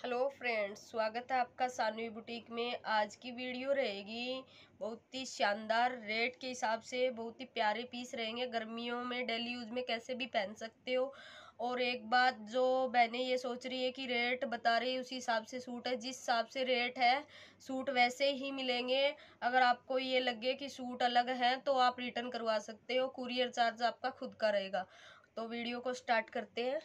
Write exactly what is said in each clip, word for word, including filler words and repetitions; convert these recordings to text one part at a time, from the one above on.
Hello friends, स्वागत है आपका सानवी बुटीक में। आज की वीडियो रहेगी बहुत ही शानदार, रेट के हिसाब से बहुत ही प्यारे पीस रहेंगे। गर्मियों में डेली यूज में कैसे भी पहन सकते हो। और एक बात, जो बहनें ये सोच रही है कि रेट बता रही है उसी हिसाब से सूट है, जिस हिसाब से रेट है सूट वैसे ही मिलेंगे। अगर आपको ये लगे कि सूट अलग है तो आप रिटर्न करवा सकते हो, कुरियर चार्ज आपका खुद का रहेगा। तो वीडियो को स्टार्ट करते हैं।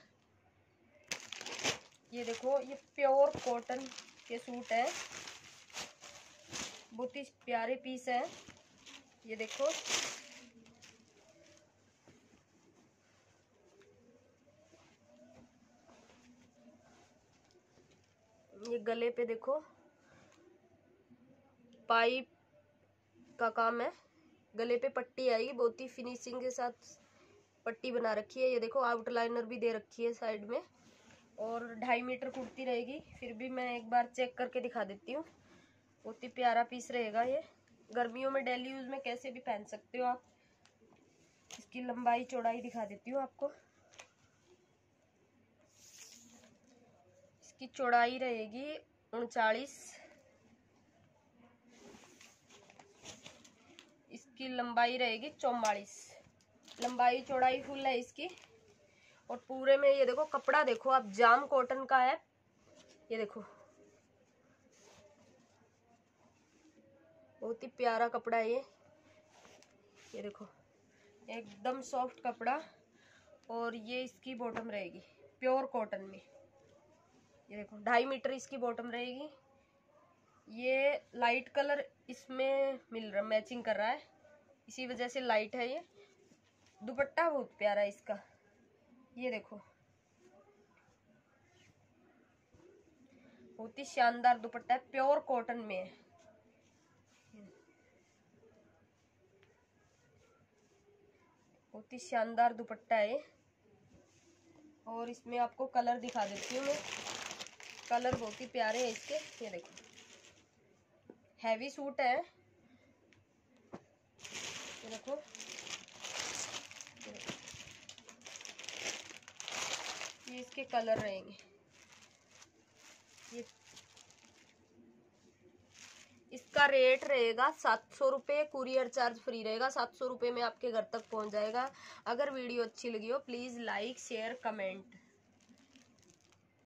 ये देखो, ये प्योर कॉटन के सूट है, बहुत ही प्यारे पीस है। ये देखो, ये गले पे देखो पाइप का काम है, गले पे पट्टी आएगी, बहुत ही फिनिशिंग के साथ पट्टी बना रखी है। ये देखो, आउटलाइनर भी दे रखी है साइड में। और ढाई मीटर कुर्ती रहेगी। फिर भी मैं एक बार चेक करके दिखा देती हूँ। बहुत ही प्यारा पीस रहेगा ये, गर्मियों में डेली यूज में कैसे भी पहन सकते हो आप। इसकी लंबाई चौड़ाई दिखा देती हूँ आपको। इसकी चौड़ाई रहेगी उनचालीस, इसकी लंबाई रहेगी चौवालीस। लंबाई चौड़ाई फुल है इसकी। और पूरे में ये देखो, कपड़ा देखो आप, जाम कॉटन का है। ये देखो, बहुत ही प्यारा कपड़ा है ये। ये देखो, एकदम सॉफ्ट कपड़ा। और ये इसकी बॉटम रहेगी प्योर कॉटन में। ये देखो, ढाई मीटर इसकी बॉटम रहेगी। ये लाइट कलर इसमें मिल रहा, मैचिंग कर रहा है, इसी वजह से लाइट है ये। दुपट्टा बहुत प्यारा है इसका। ये देखो, बहुत ही शानदार दुपट्टा है, प्योर कॉटन में है। बहुत ही शानदार दुपट्टा है। और इसमें आपको कलर दिखा देती हूँ मैं। कलर बहुत ही प्यारे हैं इसके। ये देखो, हैवी सूट है। ये देखो, ये इसके कलर रहेंगे। ये इसका रेट रहेगा सात सौ रुपये, कुरियर चार्ज फ्री रहेगा। सात सौ रुपये में आपके घर तक पहुंच जाएगा। अगर वीडियो अच्छी लगी हो प्लीज़ लाइक शेयर कमेंट।